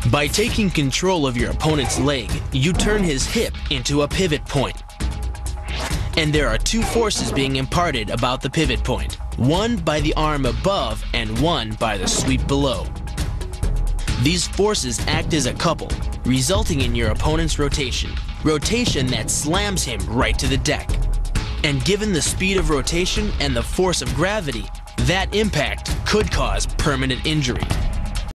By taking control of your opponent's leg, you turn his hip into a pivot point. And there are two forces being imparted about the pivot point, one by the arm above and one by the sweep below. These forces act as a couple, resulting in your opponent's rotation that slams him right to the deck. And given the speed of rotation and the force of gravity, that impact could cause permanent injury.